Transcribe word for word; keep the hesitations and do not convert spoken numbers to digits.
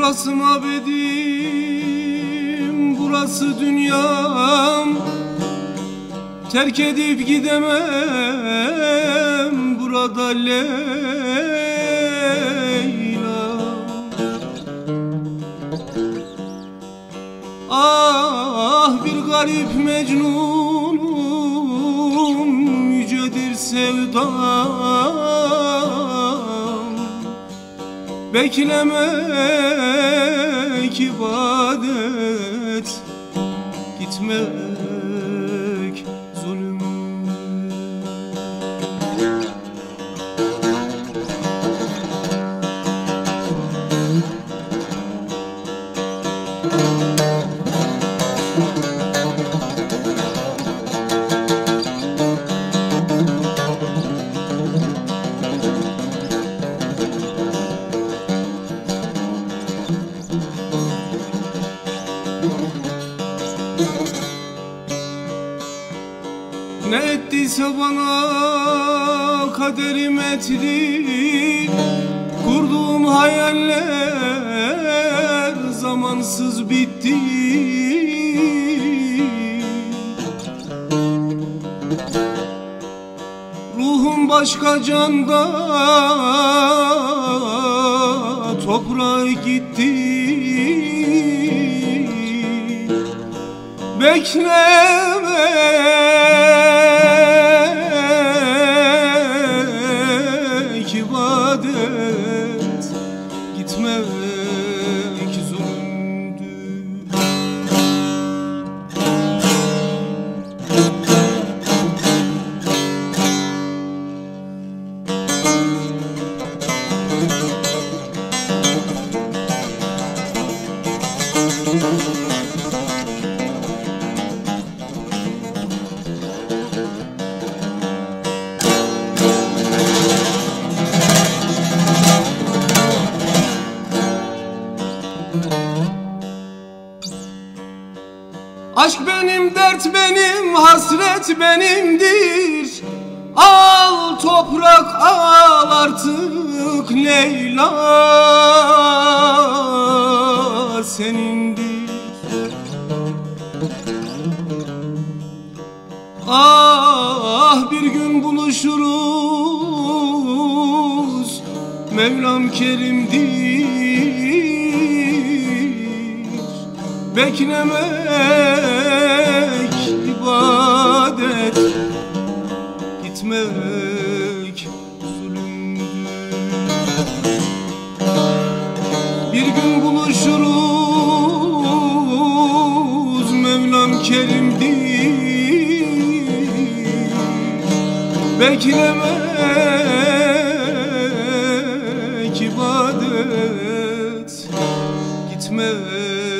Burası mabedim, burası dünyam. Terk edip gidemem burada Leyla. Ah bir garip Mecnunum, yücedir sevdam. Beklemek ibadet, gitmek zulüm. Ne ettiyse bana kaderim etti. Kurduğum hayaller zamansız bitti. Ruhum başka canda, toprağa gitti. Beklemek ibadet, gitmek zulümdür. Aşk benim, dert benim, hasret benimdir. Al toprak al artık Leyla senindir. Ah bir gün buluşuruz, Mevlam kerimdir. Beklemek ibadet, gitmek zulümdür. Bir gün buluşuruz, Mevlam kerimdir. Beklemek ibadet, gitmek